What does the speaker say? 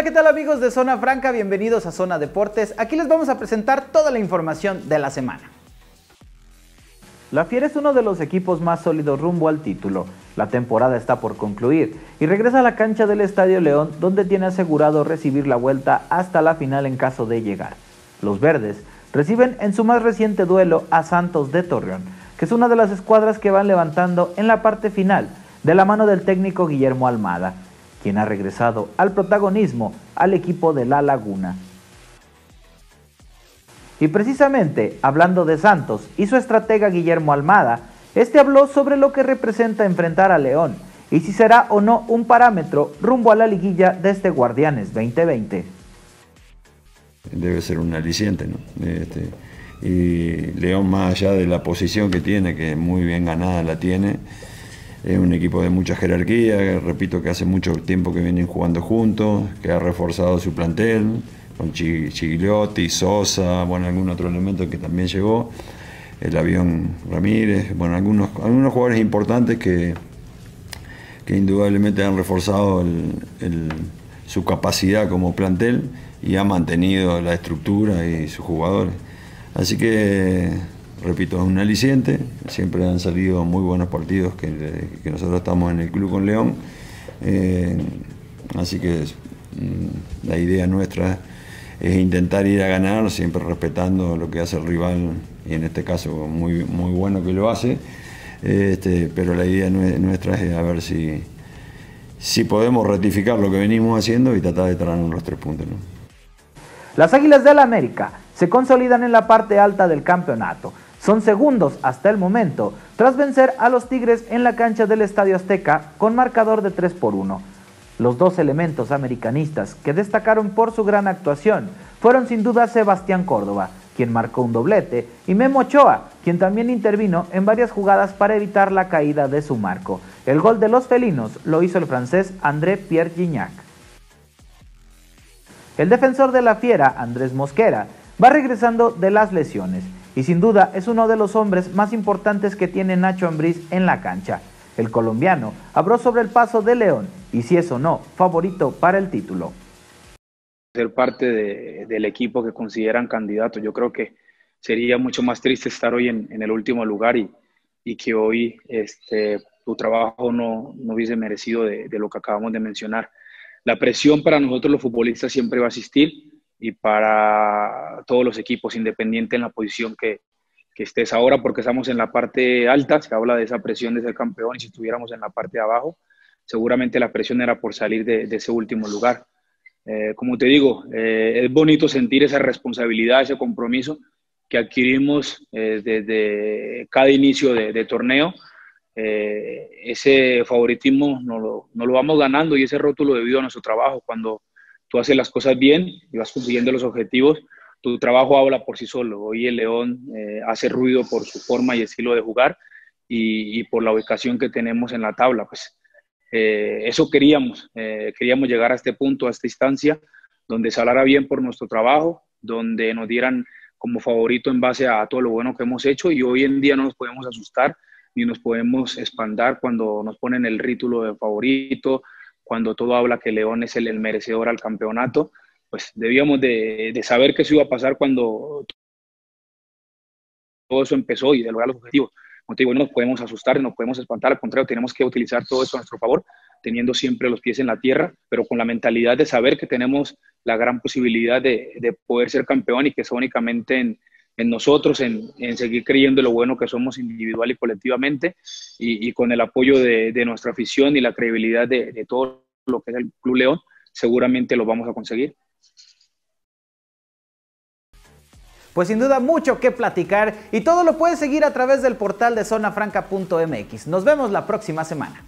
¿qué tal amigos de Zona Franca? Bienvenidos a Zona Deportes. Aquí les vamos a presentar toda la información de la semana. La Fiera es uno de los equipos más sólidos rumbo al título. La temporada está por concluir y regresa a la cancha del Estadio León, donde tiene asegurado recibir la vuelta hasta la final en caso de llegar. Los verdes reciben en su más reciente duelo a Santos de Torreón, que es una de las escuadras que van levantando en la parte final, de la mano del técnico Guillermo Almada, quien ha regresado al protagonismo al equipo de La Laguna. Y precisamente, hablando de Santos y su estratega Guillermo Almada, este habló sobre lo que representa enfrentar a León y si será o no un parámetro rumbo a la liguilla de este Guardianes 2020. Debe ser un aliciente, ¿no? Y León, más allá de la posición que tiene, que muy bien ganada la tiene, es un equipo de mucha jerarquía, repito que hace mucho tiempo que vienen jugando juntos, que ha reforzado su plantel, con Chigliotti, Sosa, bueno, algún otro elemento que también llegó, el avión Ramírez, bueno, algunos jugadores importantes que indudablemente han reforzado su capacidad como plantel y ha mantenido la estructura y sus jugadores. Así que, repito, es un aliciente, siempre han salido muy buenos partidos que nosotros estamos en el club con León, así que la idea nuestra es intentar ir a ganar, siempre respetando lo que hace el rival, y en este caso muy bueno que lo hace, pero la idea nuestra es a ver si podemos rectificar lo que venimos haciendo y tratar de traernos los 3 puntos, ¿no? Las Águilas del América se consolidan en la parte alta del campeonato. Son segundos hasta el momento, tras vencer a los Tigres en la cancha del Estadio Azteca con marcador de 3-1. Los dos elementos americanistas que destacaron por su gran actuación fueron sin duda Sebastián Córdoba, quien marcó un doblete, y Memo Ochoa, quien también intervino en varias jugadas para evitar la caída de su marco. El gol de los felinos lo hizo el francés André-Pierre Gignac. El defensor de la Fiera, Andrés Mosquera, va regresando de las lesiones y sin duda es uno de los hombres más importantes que tiene Nacho Ambriz en la cancha. El colombiano habló sobre el paso de León y si es o no favorito para el título. Ser parte del equipo que consideran candidato. Yo creo que sería mucho más triste estar hoy en el último lugar y que hoy tu trabajo no hubiese merecido de lo que acabamos de mencionar. La presión para nosotros los futbolistas siempre va a existir y para todos los equipos, independiente en la posición que estés ahora, porque estamos en la parte alta, se habla de esa presión de ser campeón, y si estuviéramos en la parte de abajo, seguramente la presión era por salir de ese último lugar. Como te digo, es bonito sentir esa responsabilidad, ese compromiso que adquirimos desde cada inicio de torneo. Ese favoritismo no lo vamos ganando y ese rótulo debido a nuestro trabajo. Cuando tú haces las cosas bien y vas consiguiendo los objetivos, tu trabajo habla por sí solo. Hoy el León hace ruido por su forma y estilo de jugar y por la ubicación que tenemos en la tabla. Pues eso queríamos llegar a este punto, a esta instancia, donde se hablara bien por nuestro trabajo, donde nos dieran como favorito en base a todo lo bueno que hemos hecho, y hoy en día no nos podemos asustar ni nos podemos espantar cuando nos ponen el título de favorito, cuando todo habla que León es el merecedor al campeonato. Pues debíamos de saber que eso iba a pasar cuando todo eso empezó y de lograr los objetivos. Como te digo, no nos podemos asustar, no nos podemos espantar, al contrario, tenemos que utilizar todo eso a nuestro favor, teniendo siempre los pies en la tierra, pero con la mentalidad de saber que tenemos la gran posibilidad de poder ser campeón y que es únicamente en nosotros, en seguir creyendo en lo bueno que somos individual y colectivamente, y con el apoyo de nuestra afición y la credibilidad de todo lo que es el Club León, seguramente lo vamos a conseguir. Pues sin duda mucho que platicar y todo lo puedes seguir a través del portal de zonafranca.mx. Nos vemos la próxima semana.